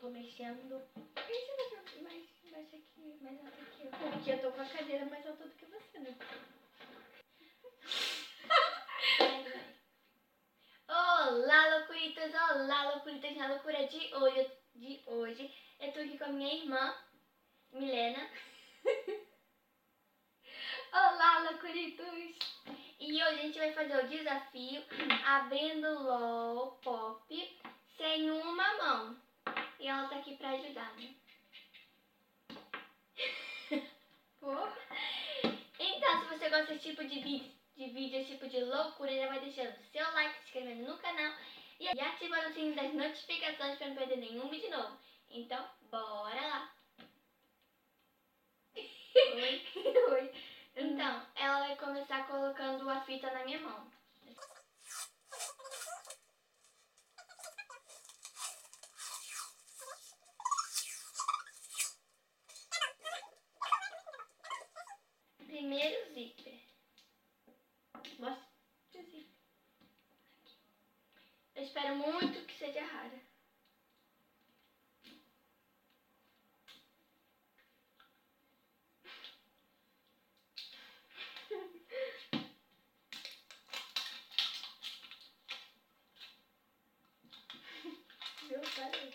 tô mexendo. Por que você tá mais aqui, mais alto aqui? Porque eu tô com a cadeira mais alta do que você, né? Olá, loucuritas, na loucura de hoje. Eu tô aqui com a minha irmã, Milena. Olá, loucuritos! E hoje a gente vai fazer o desafio abrindo LOL Pop sem uma mão. E ela tá aqui pra ajudar, né? Porra! Então, se você gosta desse tipo de vídeo, esse tipo de loucura, já vai deixando seu like, se inscrevendo no canal e ativando o sininho das notificações para não perder nenhum vídeo novo. Então, bora lá! Oi. Oi. Então, ela vai começar colocando a fita na minha mão. Primeiro zíper. Mostra o zíper. Eu espero muito que seja rara. Viu? Falei.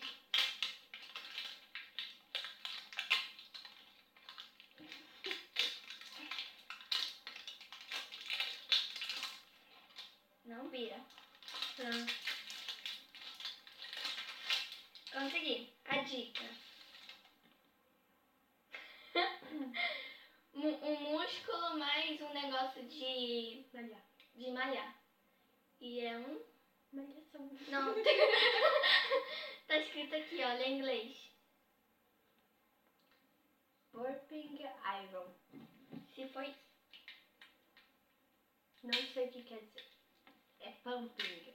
Não vira. Ah. Consegui. A dica. Um músculo mais um negócio de Malhar. malhar. E é um... Malhação. Não. Tá escrito aqui, olha, em inglês. Burping Iron. Se foi... Não sei o que quer dizer. É pumping.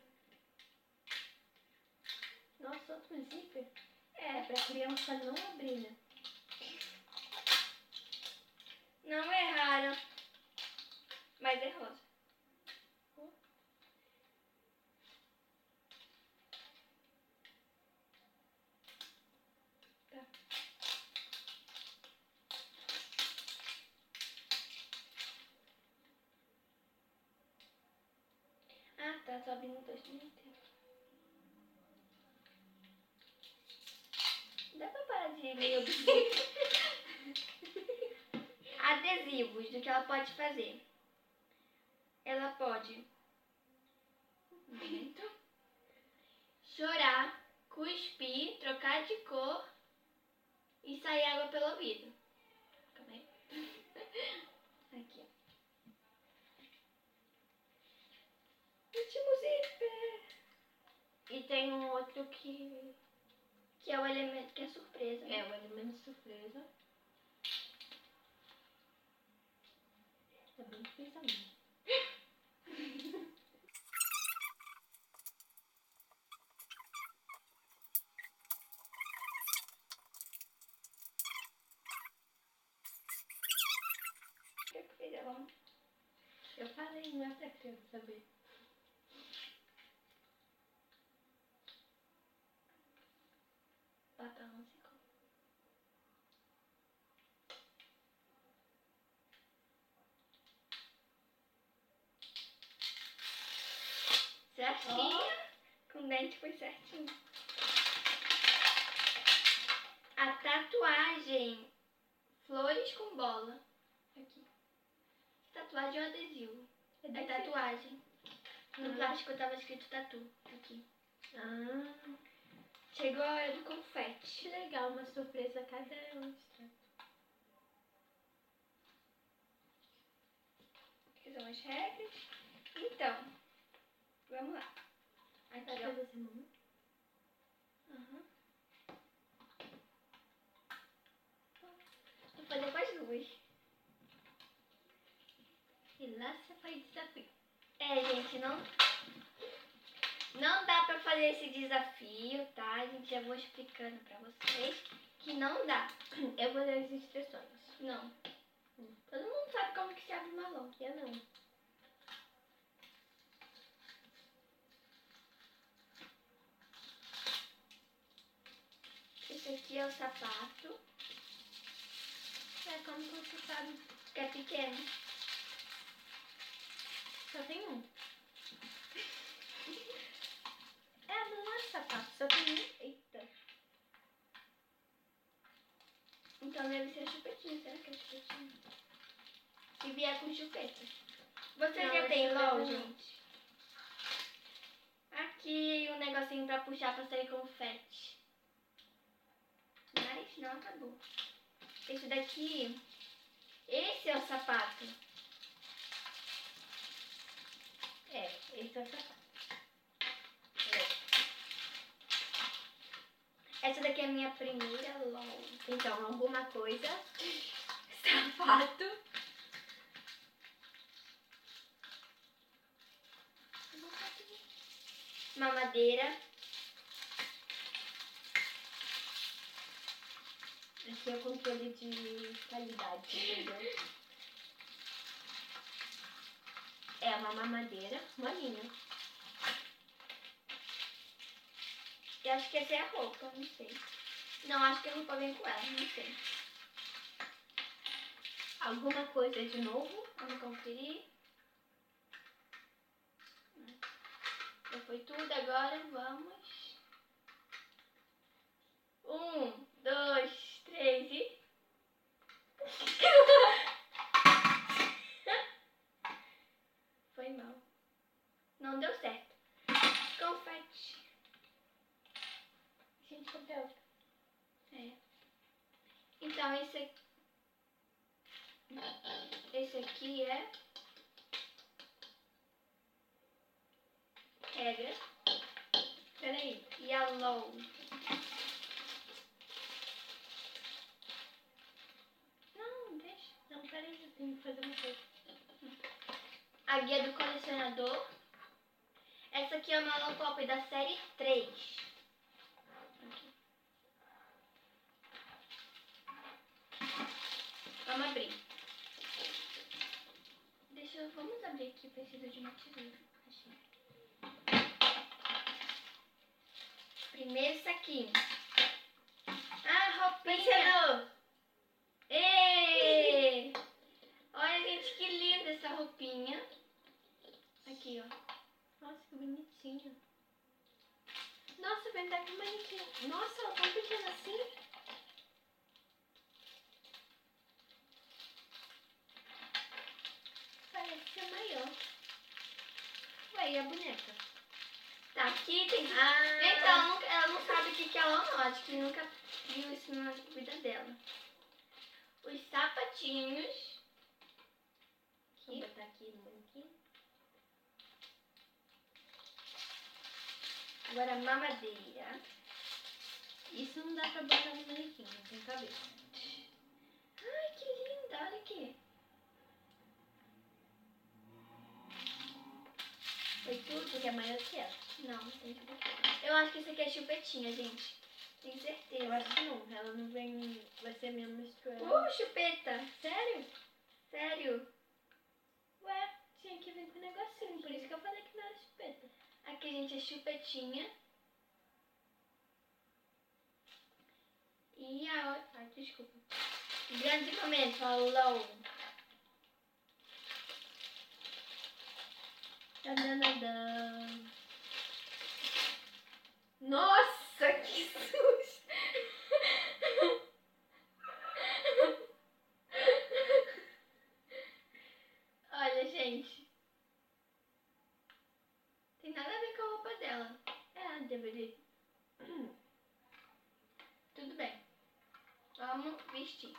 Nossa, outro zíper? É pra criança não abrir, né? Não é raro, mas é rosa. Tá. Ah, tá, tô abrindo dois minutos. Dá pra parar de meio adesivos do que ela pode fazer. Ela pode chorar, cuspir, trocar de cor e sair água pelo ouvido. Calma aí. Aqui. Último zíper. E tem um outro que é o elemento que é surpresa. é o elemento surpresa. Tá bem difícil a minha. Eu falei, não é pra criança saber. Papel secou. Certinho. Com o dente foi certinho. A tatuagem flores com bola. Aqui. Tatuagem ou adesivo? É tatuagem. No plástico tava escrito tatu. Aqui. Ah, Chegou a hora do confete. que legal, uma surpresa a cada extrato. Aqui são as regras. Então, vamos lá. Aqui, Vai ó. fazer esse nome? Uhum. Vou fazer com as duas. E lá você faz desafio. É, gente, não dá pra fazer esse desafio, tá? Gente, já vou explicando pra vocês que não dá. Eu vou ler as instruções. Não. Todo mundo sabe como que se abre uma LOL. Eu não. Aqui é o sapato. É como você sabe. Que é pequeno. Só tem um. É, não é sapato, só tem um. Eita. Então deve ser chupetinho. Será que é chupetinho? Se vier com chupeta. Você Não, já é tem chupeta LOL, não. gente? Aqui um negocinho pra puxar pra sair confete. Mas não acabou. Esse daqui... Esse é o sapato. É, esse é o sapato. Essa daqui é a minha primeira LOL. Então, alguma coisa. Sapato. Mamadeira. Aqui é o controle de qualidade, entendeu? É uma mamadeira, molinha. Eu acho que essa é a roupa, não sei. Não, acho que a roupa vem com ela, não sei. Alguma coisa de novo. Vamos conferir. Já foi tudo, agora vamos. 1, 2, 3 e... Foi mal. Não deu certo. Confete. Gente, papel. É. Então esse aqui é regra. Peraí. E a LOL. Não, deixa. Não, peraí, eu tenho que fazer uma coisa. A guia do colecionador. Essa aqui é uma Lollipop da série 3. Aqui. Vamos abrir. Vamos abrir aqui, precisa de uma tesoura. Achei. Primeiro saquinho. Ah, roupinha. Ê! Olha, gente, que linda essa roupinha. Aqui, ó. Nossa, que bonitinho. Nossa, verdade, que bonitinho. Nossa, ela é tão pequena assim. Parece ser maior. Ué, e a boneca? Tá, aqui tem... Ah! Então, ela não sabe o que é ela não. Acho que nunca viu isso na vida dela. Os sapatinhos. Vou botar aqui no banquinho. Agora a mamadeira. Isso não dá pra botar no manequim, não tem cabeça. Ai, que linda. Olha aqui. Foi tudo? Porque é maior que ela. Não, tem chupetinha. Eu acho que isso aqui é chupetinha, gente. Tenho certeza. Eu acho que não, ela não vem. Vai ser mesmo misturada. Chupeta. Sério? Sério. Ué, tinha que vir com um negocinho, por isso que eu falei que não era chupeta. Aqui, gente, é chupetinha. E a outra... Ai, desculpa. Grande comento, falou. Tadadadã. Nossa, que susto! Olha, gente. Tem nada a ver com a roupa dela. É, deveria. Tudo bem. Vamos vestir.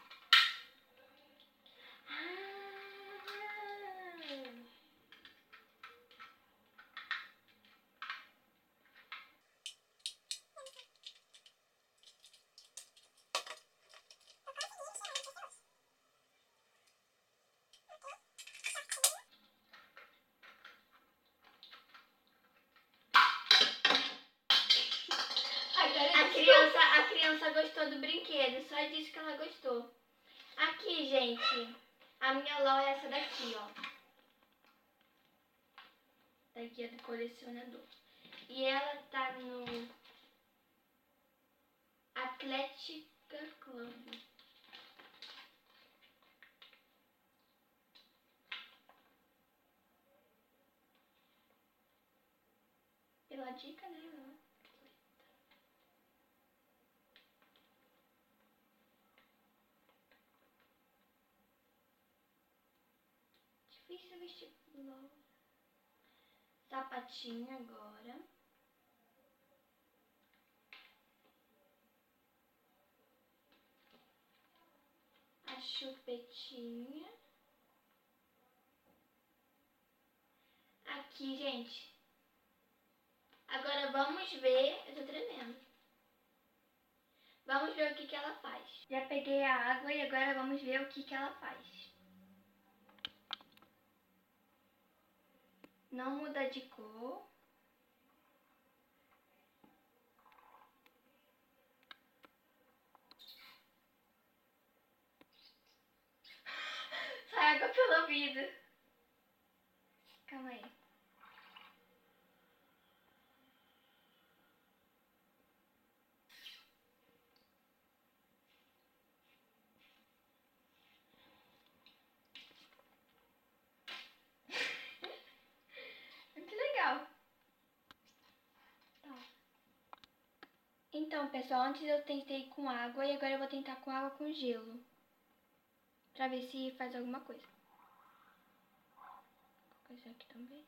A criança gostou do brinquedo, só disse que ela gostou. Aqui, gente, a minha LOL é essa daqui, ó. Daqui é do colecionador. E ela tá no... A Atlética Clube. Pela dica, né? Difícil vestibular. Sapatinho agora. A chupetinha. Aqui, gente. Agora vamos ver. Eu tô tremendo. Vamos ver o que ela faz. Já peguei a água e agora vamos ver o que ela faz. Não muda de cor. Sai água pelo ouvido. Calma aí. Muito legal. Então, pessoal, antes eu tentei com água e agora eu vou tentar com água com gelo. Pra ver se faz alguma coisa. Vou colocar isso aqui também.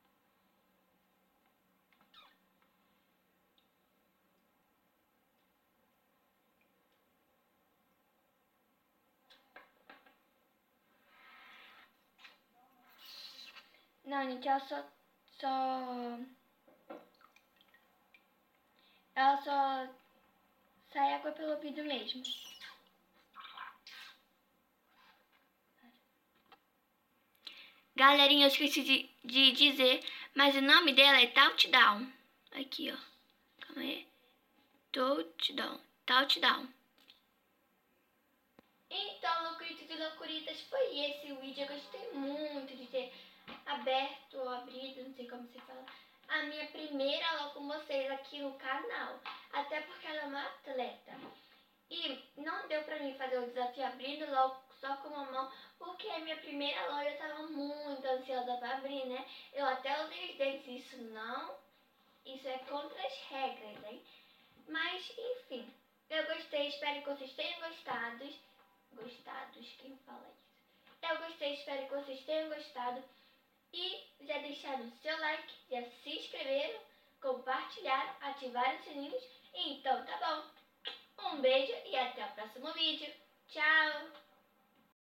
Não, gente, ela só sai água pelo ouvido mesmo. Galerinha, eu esqueci de dizer, mas o nome dela é Touchdown. Aqui, ó. Calma aí. Touchdown. Então, Loucuritos e Loucuritas, foi esse o vídeo. Eu gostei muito de ter aberto ou abrido, não sei como se fala, a minha primeira aula com vocês aqui no canal. Até porque ela é uma atleta. E não deu pra mim fazer o desafio abrindo logo só com uma mão, porque é minha primeira aula e eu tava muito ansiosa pra abrir, né? Eu até usei os dentes, isso é contra as regras, hein? Mas, enfim, eu gostei, espero que vocês tenham gostado. Quem fala isso? Eu gostei, espero que vocês tenham gostado. E já deixaram o seu like, já se inscreveram, compartilharam, ativaram os sininhos. Então tá bom. Um beijo e até o próximo vídeo.